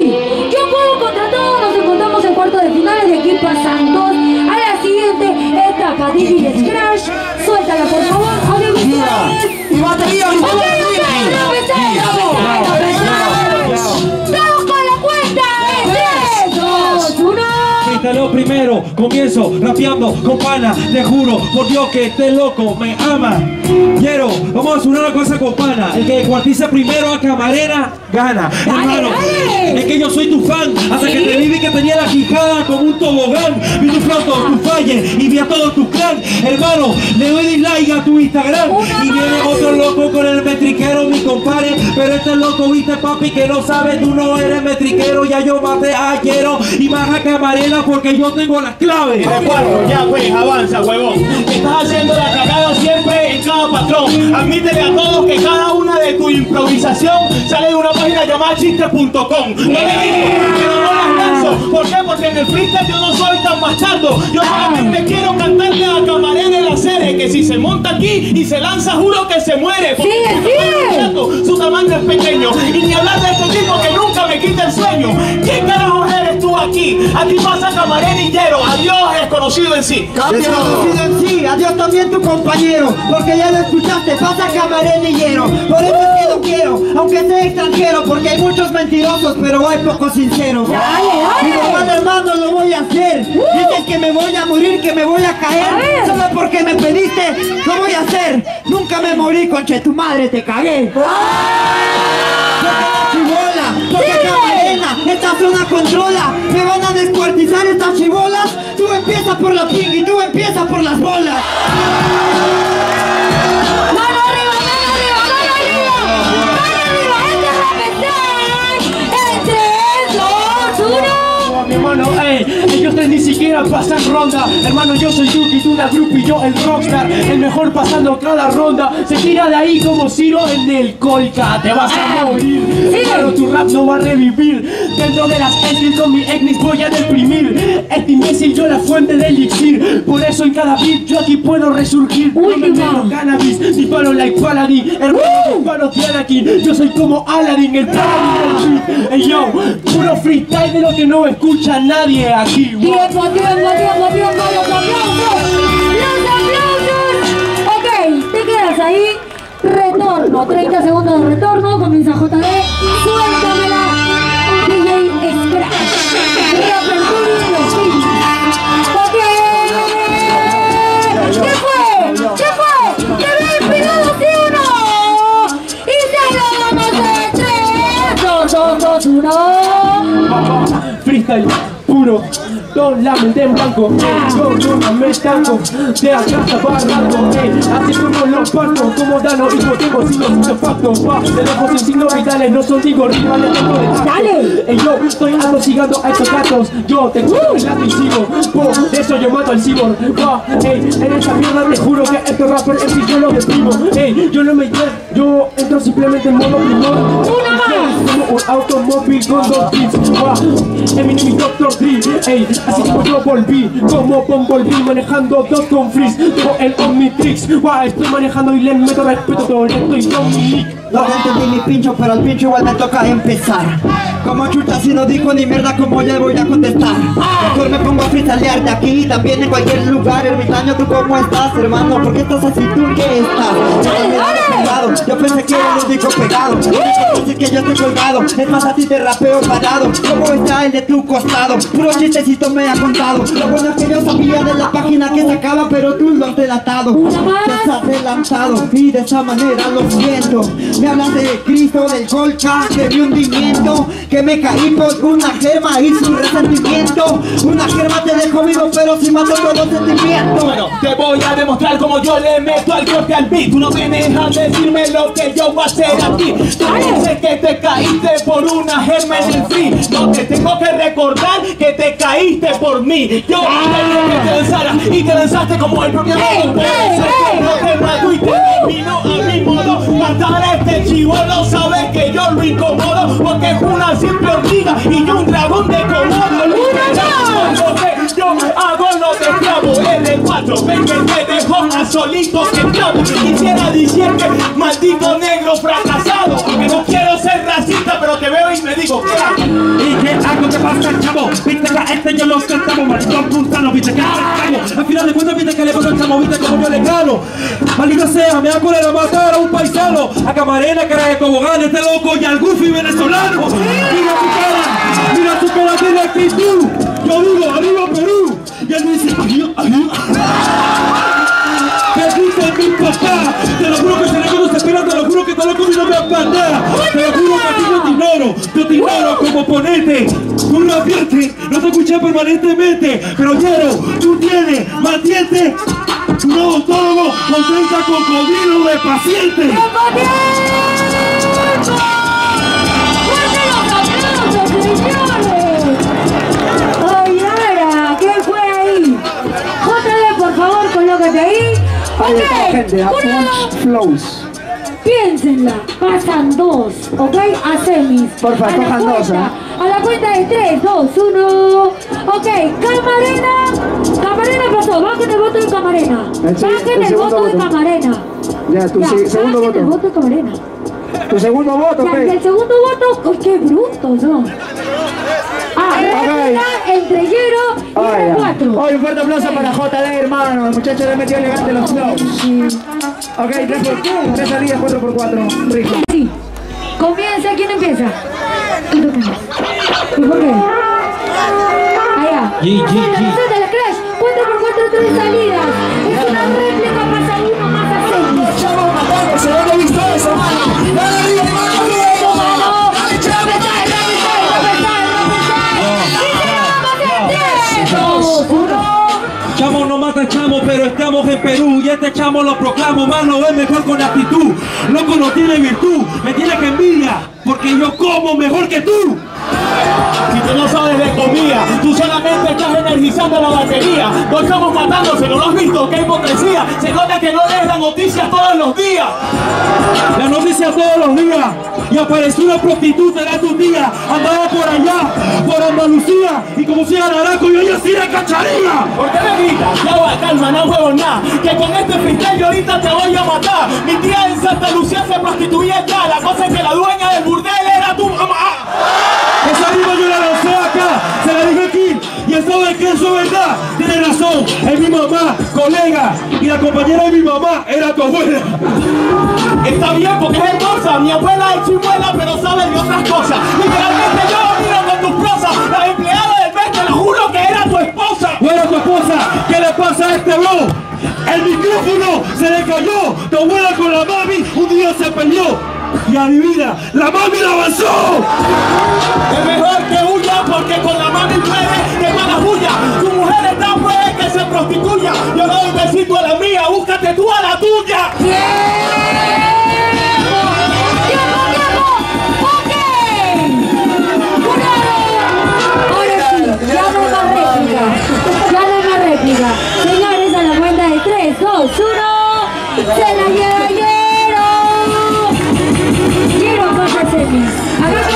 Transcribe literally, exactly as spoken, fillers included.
Yo juego contra todos, nos encontramos en cuartos de finales y aquí pasan dos a la siguiente etapa. D J Scratch, suéltala por favor, amigo. Y batería, ok, ok, vamos con la cuenta de tres, dos, uno. Lo primero, comienzo rapeando con pana. Te juro, por Dios que este loco me ama. Quiero, vamos a hacer una cosa con pana. El que cuartice primero a Camarena, gana. Dale, Hermano, dale. es que yo soy tu fan. Hasta ¿Sí? que te vi que tenía la quijada como un tobogán. Vi tu foto, tu falle y vi a todo tu clan. Hermano, le doy dislike a tu Instagram. Una Y viene más. otro loco con el metriquero, mi compadre. Pero este loco, viste papi, que no sabe, tú no eres metriquero. Ya yo maté a Quiero y más a Camarena porque yo tengo las claves. Cuatro, ya pues, avanza, huevón. Estás haciendo la cagada siempre en cada patrón. Admítele a todos que cada una de tu improvisación sale de una página llamada chiste punto com. No le digo, pero no las lanzo. ¿Por qué? Porque en el freestyle yo no soy tan bastardo. Yo solamente quiero cantarle a Camarena en la serie que si se monta aquí y se lanza, juro que se muere. Porque Sigue, su tamaño es chato, su tamaño es pequeño. Y ni hablar de este tipo que nunca me quita el sueño. ¿Qué carajo eres tú aquí? Aquí pasa Camarena y Yero. Adiós, desconocido en sí. Desconocido en sí, adiós también tu compañero, porque ya lo escuchaste, pasa Camarena y Yero. Por eso es que lo quiero, aunque sea extranjero, porque hay muchos mentirosos, pero hay pocos sinceros. Dale, dale. Mi hermano, hermano, lo voy a hacer. Dices que me voy a morir, que me voy a caer. A ver. Solo porque me pediste, lo voy a hacer. Nunca me morí, conche tu madre, te cagué. Chibola, porque ¡Sí! Camarena, esta zona controla. Me van a descuartizar estas chibolas. Tú empiezas por la ping y tú empiezas por las bolas. Mano arriba, mano arriba, mano arriba. Mano arriba, este es Rapid en tres, dos, uno. Mi hermano, ey, ellos tres ni siquiera pasan ronda. Hermano, yo soy Yuki, tú la group y yo el rockstar. El mejor pasando cada ronda. Se tira de ahí como Ciro en el Colca. Te vas a morir. Sí. Pero tu rap no va a revivir. Dentro de las skills con mi etnis voy a deprimir. Este imbécil yo la fuente de elixir. Por eso en cada beat yo aquí puedo resurgir. No me Última. meto cannabis, disparo like Paladin. Hermano, disparo de Anakin. Yo soy como Aladdin, el Paladin del beat. Ey yo, puro freestyle de lo que no escucha nadie aquí. Tiempo, tiempo, tiempo, tiempo, los aplausos. Los aplausos. Ok, te quedas ahí. Retorno, treinta segundos de retorno. Comienza J D. Suéltamela. D J Scratch. Reapertura. Ok. ¿Qué fue? ¿Qué fue? ¿Qué ven pegado, sí o no? Y se lo damos en tres, dos, dos, dos, uno. Freestyle puro, no la mente en blanco. Yo nunca me estanco, de acá hasta barranco. Ey, así como los parto, como Dano y yo tengo signos artefactos. Va, de lejos en signos vitales, no son digo rivales, tengo de tacto. Dale. Ey, yo estoy atosigando a estos gatos. Yo te encuentro el gato y sigo. Por eso yo mato al cyborg. Va, ey, en esa mierda te juro que estos rappers es yo lo deprimo. Ey, yo no me yo entro simplemente en modo primor. Una más. Como un automóvil con dos beats. Va, Eminem y doctor Dre. Ey, así como yo volví, como Bumblebee manejando dos con freeze. Tengo el Omnitrix. Wow, estoy manejando y le meto respeto todo esto y Dominic. No entendí mi pincho, pero al pincho igual me toca empezar. Como chucha si no dijo ni mierda, como ya voy a contestar. Mejor me pongo a freestylear de aquí y también en cualquier lugar. Ermitaño, ¿tú cómo estás, hermano? ¿Por qué estás así? ¿Tú qué estás? Dale, dale. Yo pensé que era el único pegado. Pensé que yo estoy colgado. Es más, a ti te rapeo parado. ¿Cómo está el de tu costado? Puro chistecito me ha contado. Lo bueno es que yo sabía de la página que sacaba, pero tú lo has delatado. Te has adelantado y de esa manera lo siento. Me hablas de Cristo, del Colca, de mi hundimiento, que me caí por una germa y su resentimiento. Una germa te dejó vivo, pero si mato todo sentimiento. Bueno, te voy a demostrar como yo le meto al corte al beat. Tú no vienes a decirme lo que yo voy a hacer aquí. Tú dices que te caíste por una germa en el free. No te tengo que recordar que te caíste por mí. Yo quería que te lanzara y te lanzaste como el propio modo. Puede ser que no te gratuite, vino a mi modo. Matar a este chivolo, sabes que yo lo incomodo, porque es una simple hormiga y yo un dragón de Komodo. Yo hago lo de esclavo, L cuatro, ven que te dejó a solito que esclavo. Quisiera decir que maldito negro fracasado, porque no quiero ser racista, pero te veo y me digo, ¿qué hago? Y nos cantamos, maricón, puta, no viste que no estamos. Al final de cuentas viste que le pasa al chamo, viste como yo le gano. Maldita sea, me va a poner a matar a un paisano. A Camarena, cara de tobogán, este loco y al Goofy venezolano. Mira tu cara, mira tu cara, tiene actitud. Yo digo, arriba Perú. Y él dice, arriba, arriba. ¿Qué dice mi papá? Te lo juro que se le cuando se espera, te lo juro que te lo y no me apaga. Te lo juro que a ti yo te ignoro, yo te ignoro como oponente. Tú no adviertes, no te escuché permanentemente. Pero quiero, tú tienes más dientes. Tu odontólogo con treinta cocodrilos de pacientes. ¡Tiempo, tiempo! ¡Fuerte los aplausos, señores! ¡Ay, Lara! ¿Qué fue ahí? J D, por favor, colócate ahí. Ahí está, gente, a Ok, uno, Punch Flows. piénsenla, pasan dos, ¿ok? A semis. Por favor, A la cojan cuenta- dos, ¿eh? A la cuenta de tres, dos, uno. Ok, Camarena. Camarena pasó, bajen el voto de Camarena. El se- Bajen el el segundo voto de voto. Camarena. Ya, tu Ya, se- segundo bajen el voto. voto de Camarena. Tu segundo voto, Ya, y el ¿qué? segundo voto, uy, qué brutos son. Ah, réplica entre Yero y Ay, R ya. cuatro. Oye, un fuerte aplauso para J D, hermano. El muchacho le metió elegante los flows. Ok, tres por tres salidas, cuatro por cuatro. Rico. Sí. Comienza, ¿quién empieza? Tú tocas. ¿Y por qué? Allá. Yi, yi, yi. De la Crash, cuatro por cuatro, tres salidas. Es una réplica, pasa uno más a seis. ¿Dónde he visto eso, hermano? ¡Dale arriba, hermano! Mano. ¡Dale, chavo! Dos, uno. Chamo no mata chamo, pero estamos en Perú y este chamo lo proclamo, mano, es mejor con actitud. Loco no tiene virtud, me tiene que envidia, porque yo como mejor que tú. Si tú no sabes de comida, tú solamente estás energizando la batería. No estamos matándose, ¿no lo has visto? ¡Qué hipocresía! Se nota que no lees las noticias todos los días. La noticia todos los días y apareció una prostituta, era tu tía, andaba por allá, por Andalucía y como si era naranjo y ella sí era cacharía. ¿Por qué me gritas? Ya va, calma, no huevo nada. Que con este freestyle yo ahorita te voy a matar. Mi tía en Santa Lucía se prostituía ya. La cosa es que la dueña del burdel era tu mamá. Esa rima yo la lancé acá, se la dije aquí y él sabe que eso es verdad. Tiene razón, es mi mamá, colega y la compañera de mi mamá era tu abuela. Está bien porque es hermosa. Mi abuela es chimuela, pero sabe de otras cosas. Literalmente yo lo miro con tus prosas. La empleada del mes, te lo juro que era tu esposa. Bueno, tu esposa, ¿qué le pasa a este bro? El micrófono se le cayó, tu abuela con la mami un día se peleó. Y adivina, la mami la avanzó. Es mejor que huya porque con la mami puede que mala huya. Tu mujer está puede que se prostituya. Yo doy un besito a la mía, búscate tú